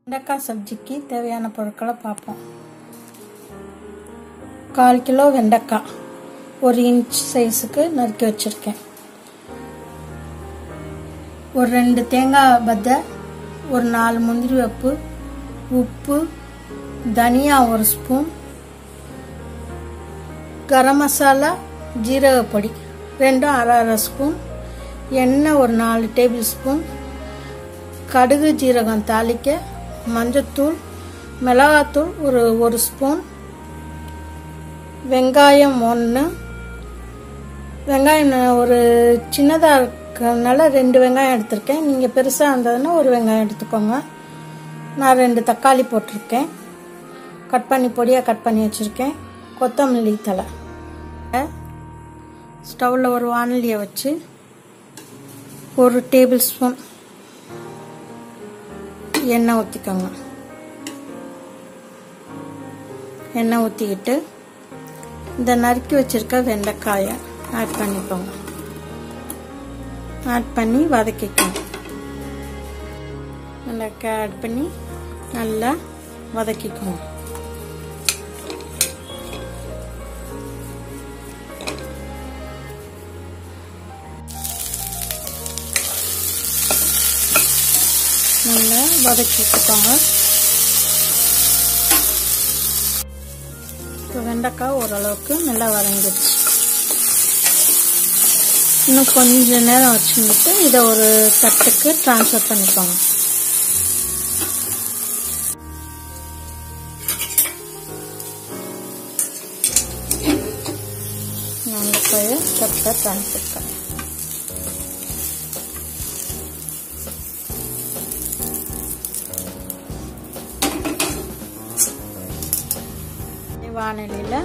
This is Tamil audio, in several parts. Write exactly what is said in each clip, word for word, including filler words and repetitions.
வெண்டைக்காய் சப்ஜிக்கு தேவையான பொருட்களை பார்ப்போம். கால் கிலோ வெண்டைக்காய் ஒரு இன்ச் சைஸுக்கு நறுக்கி வச்சுருக்கேன். ஒரு ரெண்டு தேங்காய் பத்தை, ஒரு நாலு முந்திரி பருப்பு, உப்பு, தனியா ஒரு ஸ்பூன், கரம் மசாலா, ஜீரகப்பொடி ரெண்டும் அரை அரை ஸ்பூன், எண்ணெய் ஒரு நாலு டேபிள் ஸ்பூன், கடுகு ஜீரகம் தாளிக்க, மஞ்சத்தூள், மிளகாத்தூள் ஒரு ஒரு ஸ்பூன், வெங்காயம் ஒன்று. வெங்காயம் ஒரு சின்னதாக இருக்கிறதுனால ரெண்டு வெங்காயம் எடுத்திருக்கேன். நீங்கள் பெருசாக இருந்ததுன்னா ஒரு வெங்காயம் எடுத்துக்கோங்க. நான் ரெண்டு தக்காளி போட்டிருக்கேன், கட் பண்ணி பொடியாக கட் பண்ணி வச்சுருக்கேன். கொத்தமல்லி தழை. ஸ்டவ்வில் ஒரு வானலியை வச்சு ஒரு டேபிள் ஸ்பூன் எண்ணெய் ஊற்றிக்கோங்க. எண்ணெய் ஊற்றிக்கிட்டு இந்த நறுக்கி வச்சிருக்க வெண்டைக்காயை ஆட் பண்ணிக்கோங்க. ஆட் பண்ணி வதக்கிக்கோங்க. வெண்டைக்காய் ஆட் பண்ணி நல்லா வதக்கிக்கோங்க. நல்லா வதக்கி வச்சுக்கோங்க. இப்போ வெண்டைக்காய் ஓரளவுக்கு நல்லா வதங்கிடுச்சு. இன்னும் கொஞ்ச நேரம் வச்சுக்கிட்டு இதை ஒரு தட்டுக்கு ட்ரான்ஸ்ஃபர் பண்ணிக்கோங்க. வெண்டைக்காயை தட்டை ட்ரான்ஸ்ஃபர் பண்ணி வானலியில்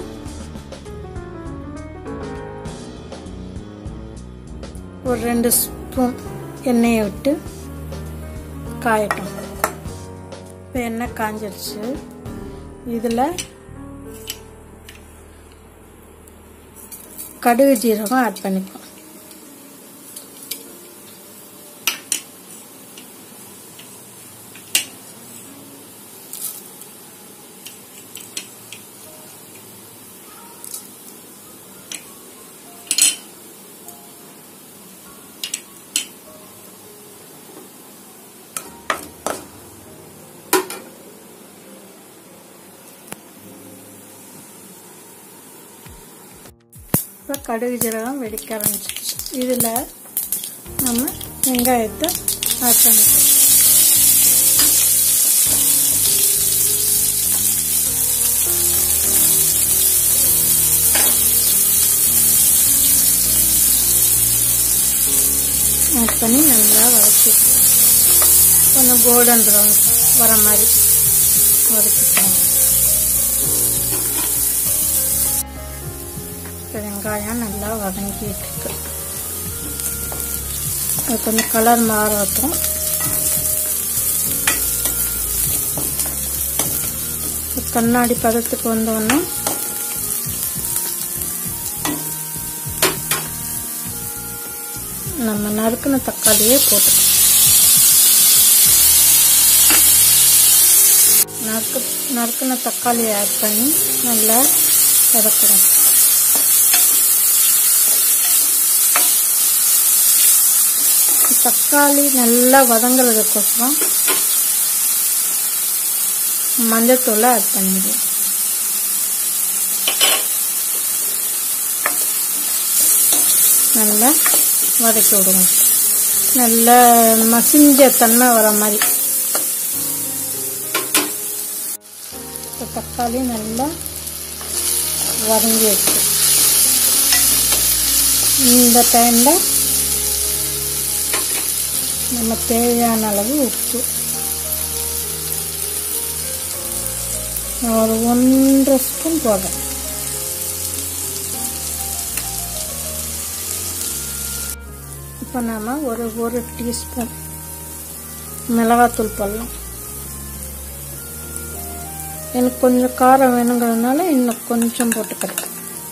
ஒரு ரெண்டு ஸ்பூன் எண்ணெயை விட்டு காயட்டும். இப்போ எண்ணெய் காஞ்சிருச்சு. இதில் கடுகு ஜீரகம் ஆட் பண்ணிப்போம். இப்போ கடுகு ஜீரகம் வெடிக்க ஆரம்பிச்சிருச்சு. இதில் நம்ம வெங்காயத்தை ஆட் பண்ணிக்கலாம். ஆட் பண்ணி நல்லா வதக்கி கொஞ்சம் கோல்டன் ப்ரௌன் வர மாதிரி வதக்கிக்கலாம். வெங்காயம் நல்லா வதங்கிட்டு இருக்கு. அது கொஞ்சம் கலர் மாறட்டும். கண்ணாடி பதத்துக்கு வந்தோன்னா நம்ம நறுக்குன தக்காளியே போட்டு நறுக்கு நறுக்குன தக்காளியை ஆட் பண்ணி நல்லா வதக்கணும். தக்காளி நல்லா வதங்குறதுக்கோசரம் மஞ்சத்தூளை ஆட் பண்ணிடுவோம். நல்லா வதக்கி விடுவோம். நல்லா மசிஞ்ச தன்மை வர மாதிரி. தக்காளி நல்லா வதங்கி வச்சு இந்த டைமில் நம்ம தேவையான அளவு உப்பு ஒரு ஒன்றரை ஸ்பூன் போடுறேன். இப்போ நாம் ஒரு ஒரு டீஸ்பூன் மிளகாத்தூள் போடலாம். எனக்கு கொஞ்சம் காரம் வேணுங்கிறதுனால இன்னும் கொஞ்சம் போட்டுக்கிறேன்.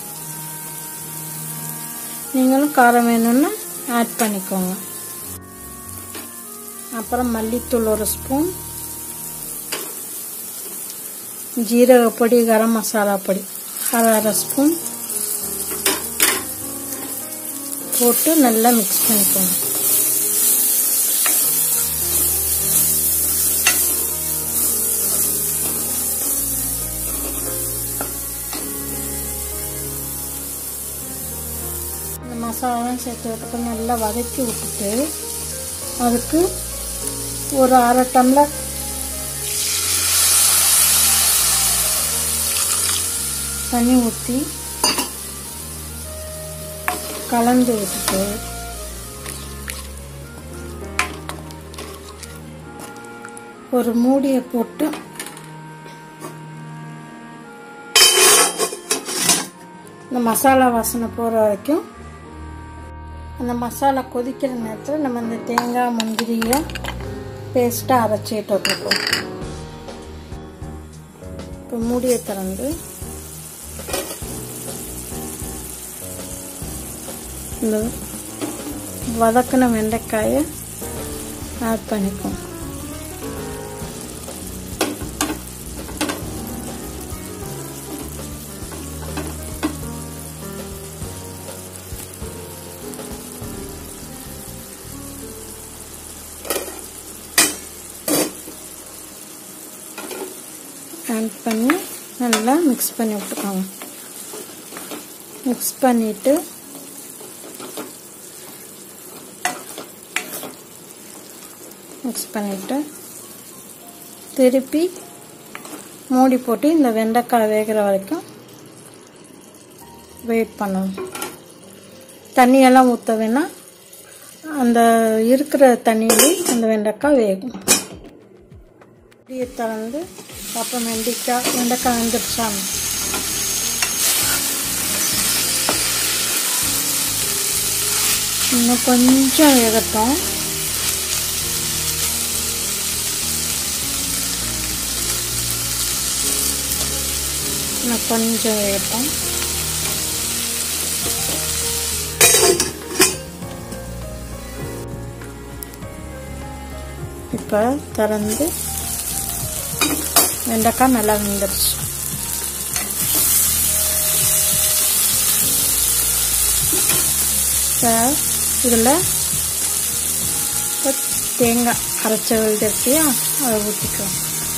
நீங்களும் காரம் வேணும்னா ஆட் பண்ணிக்கோங்க. அப்புறம் மல்லித்தூள் ஒரு ஸ்பூன், ஜீரக பொடி, கரம் மசாலா பொடி அரை அரை ஸ்பூன் போட்டு நல்லா மிக்ஸ் பண்ணிக்கோங்க. இந்த மசாலாலாம் சேர்த்து விட்டு நல்லா வதக்கி விட்டுட்டு அதுக்கு ஒரு அரை டம்ளர் தண்ணி ஊற்றி கலந்து விட்டுட்டு ஒரு மூடியை போட்டு இந்த மசாலா வாசனை போகிற வரைக்கும் அந்த மசாலா கொதிக்கிற நேரத்தில் நம்ம இந்த தேங்காய் முந்திரியை பேஸ்ட்டாக அரைச்சிட்டு வச்சுருக்கோம். இப்போ மூடியை திறந்து இந்த வதக்கின வெண்டைக்காயை ஆட் பண்ணிப்போம். ஆட் பண்ணி நல்லா மிக்ஸ் பண்ணி விட்டுக்கோங்க. மிக்ஸ் பண்ணிவிட்டு மிக்ஸ் பண்ணிவிட்டு திருப்பி மூடி போட்டு இந்த வெண்டைக்காய் வேகிற வரைக்கும் வெயிட் பண்ணணும். தண்ணியெல்லாம் ஊற்ற வேணாம், அந்த இருக்கிற தண்ணியிலே அந்த வெண்டைக்காய் வேகும். அப்படியே திறந்து அப்புறம் வெண்டைக்காய் வெண்டைக்காய் வெந்துடுச்சாங்க. இன்னும் கொஞ்சம் வேகட்டும். இன்னும் கொஞ்சம் வேகட்டும். இப்போ திறந்து வெண்டைக்காய் நல்லா வெந்துருச்சு. இப்போ இதில் தேங்காய் அரைச்ச விழுதிருக்கியா அதை ஊற்றிக்கலாம்.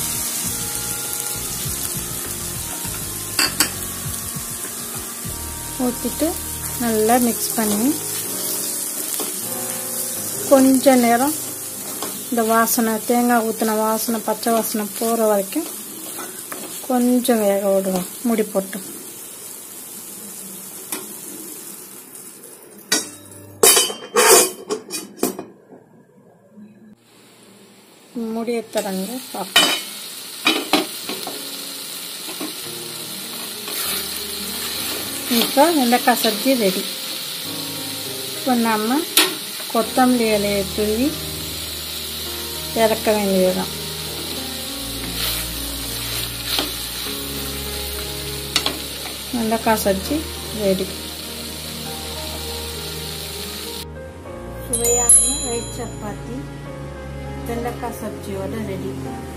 ஊற்றிட்டு நல்லா மிக்ஸ் பண்ணி கொஞ்ச நேரம் இந்த வாசனை தேங்காய் ஊற்றின வாசனை பச்சை வாசனை போகிற வரைக்கும் கொஞ்சம் வேக விடுவோம் மூடி போட்டு. மூடியை திறந்து பார்ப்போம். இப்போ வெண்டைக்காய் சப்ஜி ரெடி. இப்போ நம்ம கொத்தமல்லி இலையை தூவி இறக்க வேண்டியதுதான். வெண்டைக்காய் சப்ஜி ரெடி. சுவையான ஒயிட் சப்பாத்தி வெண்டைக்காய் சப்ஜியோட ரெடி.